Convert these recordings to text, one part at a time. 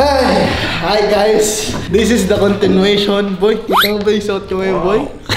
Hi guys! This is the continuation. Boy, ikaw ba yung suot ko ngayon, boy?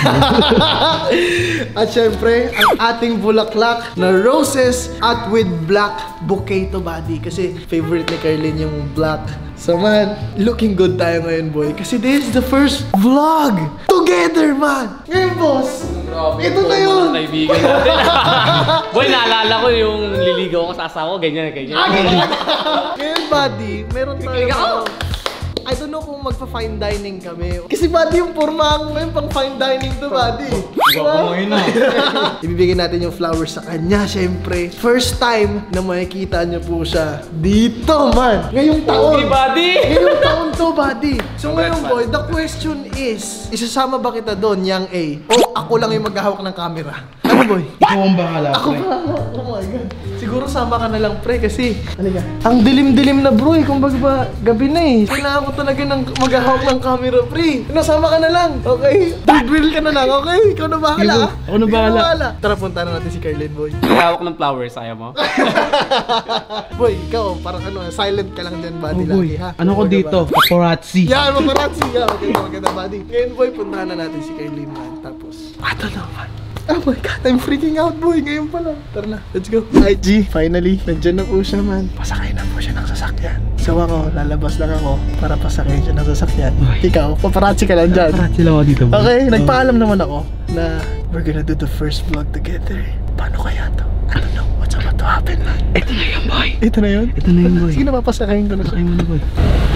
At syempre, ang ating bulaklak na roses at with black bouquet to body. Kasi favorite ni Carlin yung black. So man, looking good tayo ngayon, boy. Kasi this is the first vlog together, man! Ngayon, boss! Ito na yun! Kaibigan natin. Boy, naalala ko yung liligaw ko sa asawa, ganyan. Ngayon, buddy, meron tayo. I don't know kung magpa-fine dining kami. Kasi buddy, yung porma ngayon pang fine dining to, buddy. Ibibigay natin yung flowers sa kanya, syempre. First time na makikita niyo po siya dito, man. Ngayong taon. Okay, buddy! Ngayong taon to, buddy. So ngayon, boy, the question is, isasama ba kita doon, Yang A? O ako lang yung maghahawak ng camera? Ano, boy? Ikaw ang bahala, Ako ba? Oh my God. Siguro sama ka na lang, pre, kasi ang dilim-dilim na, bro, eh. Kumbaga ba, gabi na eh. Kailangan ko talaga ng maghahawak ng camera, pre. Sama ka na lang, okay? Drill ka na lang, okay? Ikaw na bahala. Ako na bahala. Tara, punta na natin si Carlin, boy. Hawak ng flowers, ayaw mo? Boy, ikaw, parang ano, silent ka lang dyan, buddy, lagi, ha? Ano ko dito? Paparazzi. Yan, paparazzi. Yan, maganda, buddy. Ngayon, boy, puntahan na natin si Carlin, man. Tapos, ato naman. Oh my God, I'm freaking out, boy. Ngayon pa lang. Tara na, let's go. Hi, G. Finally, nandyan na po siya, man. Pasakay na po siya ng sasakyan. So ako, lalabas lang ako para pasakay siya ng sasakyan. Ikaw, paparazzi ka lang dyan. Paparazzi lang ako dito, boy. Okay, nagpaalam naman ako na we're gonna do the first vlog together. Paano kaya to? I don't know what's about to happen, man. Ito na yun, boy. Ito na yun? Ito na yun, boy. Sige na, papasakayin ko na siya. Pasakay mo na, boy.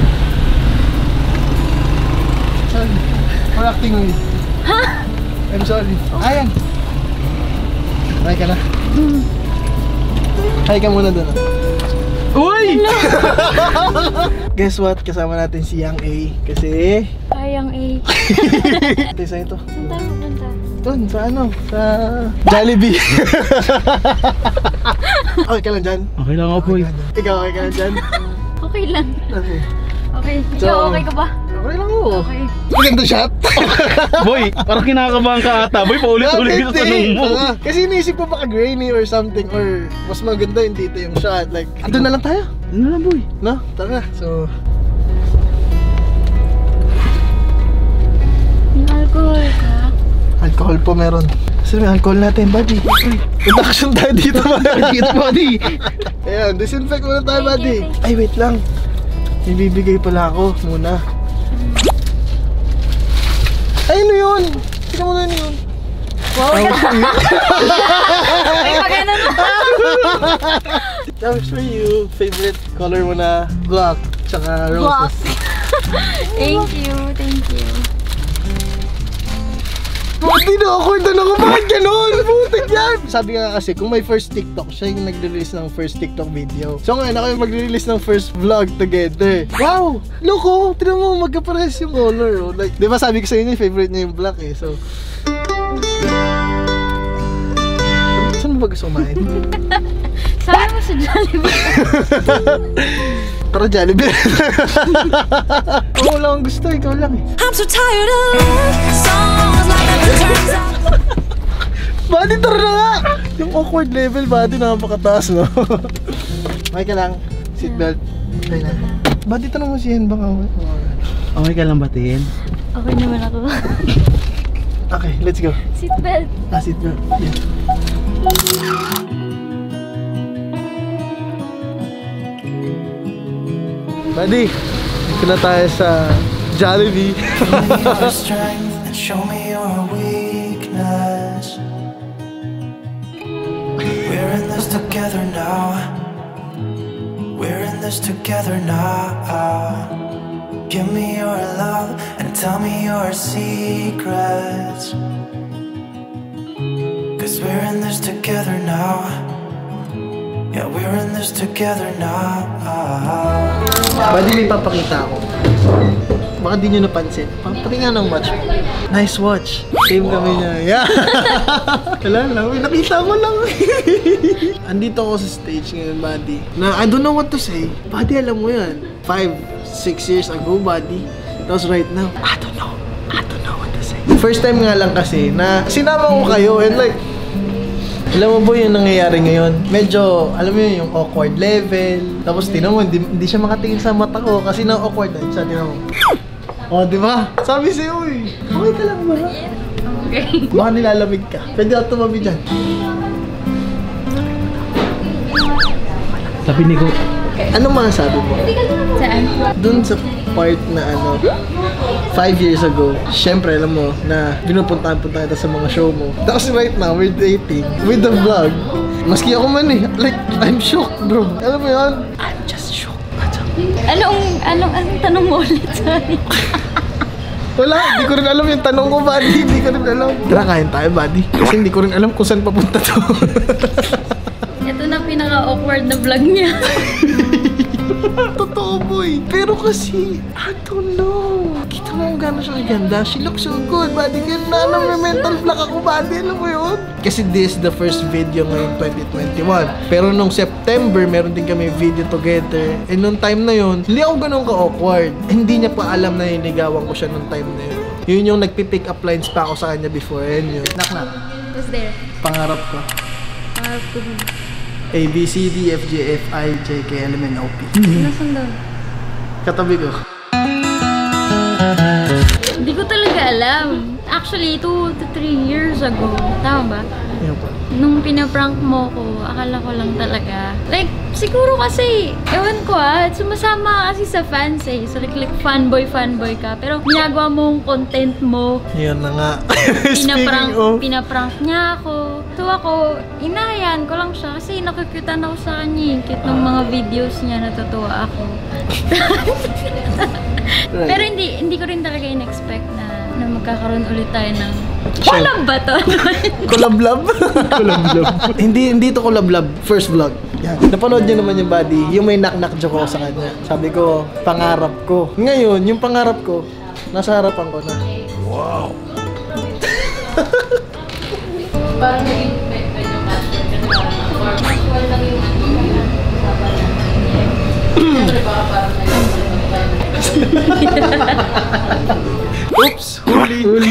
Sorry. For acting with. I'm sorry. Ayan. Hi ka na. Hi ka muna doon. Uy! Guess what? Kasama natin si Yang A. Kasi... Yang A. Ito, saan ito? Saan tayo pupunta? Doon, sa ano? Sa... Jollibee. Okay ka lang dyan? Okay lang ako, boy. Ikaw, okay ka lang dyan? Okay lang. Okay. Okay. So, Ikaw, okay ka ba? Okay lang ako. Okay. Maganda shot. Boy, parang kinakabahan ka ata. Boy, paulit-ulit yung tanong mo. Kasi iniisip ko baka grainy or something, or mas maganda yung dito yung shot. Like, doon na lang tayo. Ano na, boy? No? Tara na. So... May alcohol ka? Alcohol po meron. Kasi may alcohol natin, buddy. Production tayo dito, buddy. Ayan, disinfect muna tayo, buddy. Ay, wait lang. May bibigay pala ako muna. Ay, ano yun? Tingnan mo na yun. Wow, Ay, pagano na. That was for you. Favorite color mo na black, tsaka Black. roses. Thank you. Buti na awkward na ako. Bakit ganun? Butik yan! Sabi nga kasi, kung may first TikTok, siya yung nag-release ng first TikTok video. So ngayon, ako yung mag-release ng first vlog together. Wow! Look oh! Tignan mo, magkapares yung color oh. Like, di ba sabi ko sa inyo, favorite niya yung black eh. So... Saan mo ba gusto kumain? Sabi mo sa Jollibee. Tara Jollibee. Ako lang ang gusto, ikaw lang eh. I'm so tired of songs like that turns out. Buddy, tara na nga! Yung awkward level, buddy, napakataas, no? Okay ka lang. Seatbelt. Okay na. Buddy, tanong mo siya, baka... Okay ka lang batiin? Okay naman ako. Okay, let's go. Seatbelt. Seatbelt. Yeah. Buddy, dito na tayo sa Jollibee. Show me your weakness. We're in this together now. We're in this together now. Give me your love and tell me your secrets. 'Cause we're in this together now. Yeah, we're in this together now. Buddy, may papakita ako. Baka di nyo napansin. Patingnan ng watch. Nice watch. Same kami niya. Yeah. Wala lang. Nakita mo lang. Andito ako sa stage ngayon, buddy. Na I don't know what to say. Buddy, alam mo yan. 5-6 years ago, buddy. Tapos right now, I don't know what to say. First time nga lang kasi na sinama ko kayo and like, Alam mo boy, yung nangyayari ngayon, medyo, alam mo yun, yung awkward level. Tapos tinan mo, hindi siya makatingin sa mata ko kasi na-awkward na siya, tinan mo. Oh, di ba? Sabi sa'yo eh. Okay ka lang ba? Okay. Baka nilalamig ka. Pwede ako tumabi dyan. Sabi ni ko, Anong masasabi mo? Saan? Dun sa part na 5 years ago, syempre alam mo na pinupuntahan-puntahan kita sa mga show mo. Tapos right now, we're dating with the vlog. Maski ako man eh, like, I'm shocked bro. Alam mo yun? I'm just shocked. Anong tanong mo ulit? Sorry. Wala, hindi ko rin alam yung tanong ko, buddy. Hindi ko rin alam. Tara, kain tayo, buddy. Kasi hindi ko rin alam kung saan papunta to. Ito na pinaka-awkward na vlog niya. Totoo, boy. Pero kasi, I don't know. Kita mo kung gano'n siya kaganda. She looks so good, buddy. Kaya na may mental block ako, buddy. Alam mo yun? Kasi this is the first video ngayong 2021. Pero nung September, meron din kami video together. And nung time na yun, hindi ako ganun ka-awkward. Hindi niya pa alam na niligawan ko siya nung time na yun. Yun yung nagpipick up lines pa ako sa kanya before. And yun. Knock. Who's there? Pangarap ko. Pangarap ko. A, B, C, D, F, G, F, I, J, K, L, M, N, O, P. Nasaan doon? Katabi ko. Hindi ko talaga alam. Actually, 2 to 3 years ago. Tama ba? Yun po. Nung pinaprank mo ko, akala ko lang talaga. Like, siguro kasi, ewan ko sumasama kasi sa fans eh. So like fanboy ka. Pero ginagawa mong content mo. Yun na nga. Pinaprank niya ako. So ako, inahayaan ko lang siya kasi nakukutan ako sa kanya. Cute ng mga videos niya, natutuwa ako. Pero hindi ko rin talaga in-expect na magkakaroon ulit tayo ng collab ba to? Collab-lab? Hindi to collab-lab. First vlog. Yan. Napanood niyo naman yung buddy. Yung may knock-knock joke ako sa kanya. Sabi ko, pangarap ko. Ngayon, yung pangarap ko, nasa harapan ko na. Wow! Parang naging medyo matchword ka na matchword lang yung siyempre baka parang Oops! Huli!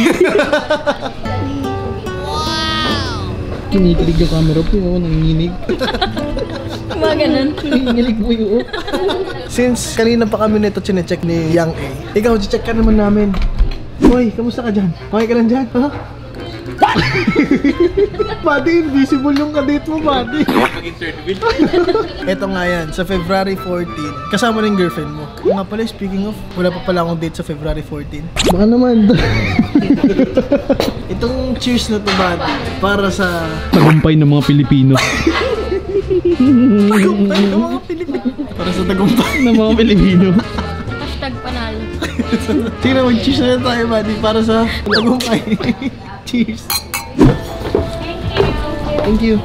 kinikilig yung camera po, ako nanginginig. mga ganun. Nanginginig po yun. Since kanina pa kami nito chinecheck ni Yang A, ikaw, check ka naman namin. Hoy, kamusta ka dyan? Okay ka lang dyan? Ha? Buddy, invisible yung kadate mo, buddy. Ito nga yan, sa February 14, kasama na yung girlfriend mo. Nga pala, speaking of, wala pa pala akong date sa February 14. Baka naman. Itong cheers na to, buddy, para sa Tagumpay ng mga Pilipino. tagumpay ng mga Pilipino. Para sa tagumpay ng mga Pilipino. Hashtag panalo. Sige, mag-cheers na tayo, buddy, para sa tagumpay. Cheers. Thank you.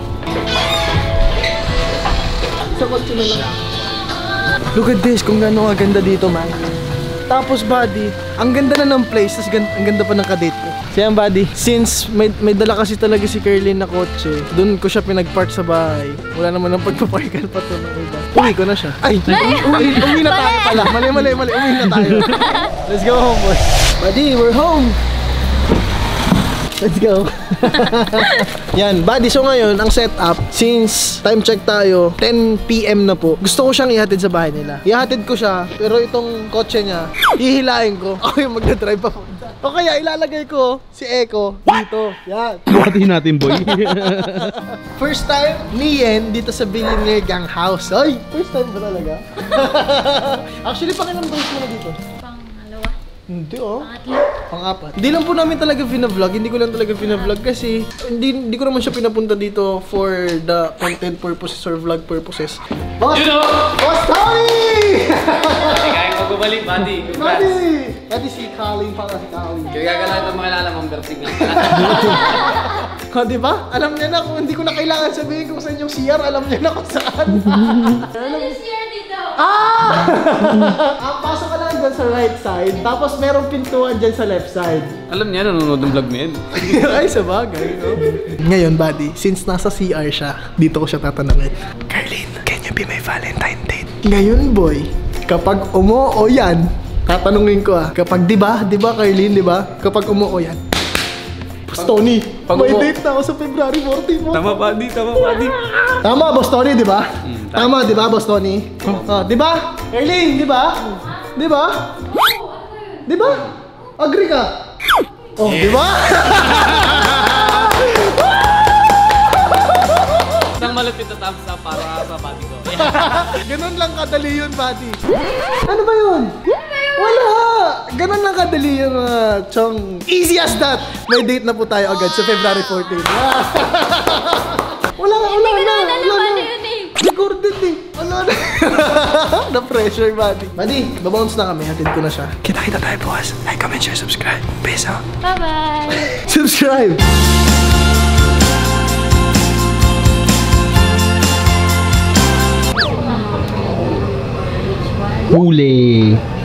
Sa kotse na lang. Look at this, kung gaano kaganda dito, man. Tapos, buddy, ang ganda na ng place, tapos ang ganda pa ng kadate ko. Siya, buddy, since may dala kasi talaga si Kerlin na kotse, doon ko siya pinag-park sa bahay. Wala naman ang pagpaparkan pa to ng iba. Uwi ko na siya. Ay, uwi na tayo pala. Mali. Uwi na tayo. Let's go home, boy. Buddy, we're home. Let's go. Yan, buddy. So ngayon, ang setup, since time check tayo, 10 PM na po. Gusto ko siyang ihatid sa bahay nila. Ihatid ko siya, pero itong kotse niya, hihilain ko. Ako yung magdadrive pa. O kaya ilalagay ko si Eko dito. Yan. Buhatin natin, boy. First time ni Yen dito sa Billionaire Gang House. Ay, first time ba talaga? Actually, pakilang break mo na dito. Pangalawa. Hindi Pangatlo. Pang-apat. Hindi lang po namin talaga pinavlog. Hindi ko lang talaga pinavlog kasi hindi ko naman siya pinapunta dito for the content purposes or vlog purposes. Boss! Boss Tony! Kaya ko bumalik, buddy. Congrats. Buddy si Colin para si Colin. Kaya gagalaw itong makilala mong Bersig lang pala. O, diba? Alam niya na kung hindi ko na kailangan sabihin kung saan yung CR, alam niya na kung saan. Pasok ka lang dyan sa right side, tapos merong pintuan dyan sa left side. Alam niya, nanonood ng vlog na yun. Ay, sabagay, no? Ngayon, buddy, since nasa CR siya, dito ko siya tatanungin. Carlin, can you be my Valentine date? Ngayon, boy, kapag umuo yan, tatanungin ko kapag, di ba, Carlin, di ba? Kapag umuo yan, Boss Tony, Pag may umo- date na ako sa February 14 mo. Tama, buddy. Tama, buddy. Tama, Boss Tony, di ba? Tama, di ba, Boss Tony? Oh, di ba? Erling, di ba? Di ba? Di ba? Agree ka? Oh, di ba? Isang malapit na thumbs up para sa buddy ko. Ganun lang kadali yun, buddy. Ano ba yun? Wala! Ganun lang kadali yun, Chong. Easy as that! May date na po tayo agad sa February 14. Wala na. Paano yun eh? Recorded eh. Wala na. Na-pressure, buddy. Buddy, babounce na kami. Hatid ko na siya. Kita-kita tayo, boss. Like, comment, share, subscribe. Peace out. Bye-bye! Subscribe! Huli.